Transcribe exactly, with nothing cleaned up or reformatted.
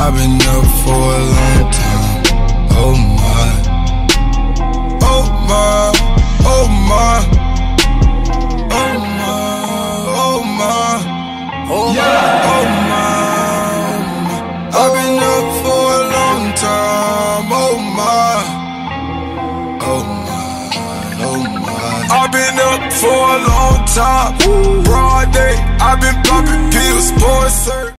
I've been up for a long time. Oh my, oh my, oh my, oh my, oh my, oh my, oh my. I've been up for a long time. Oh my, oh my, oh my. I've been up for a long time. Broad day, I've been popping pills, boy, sir.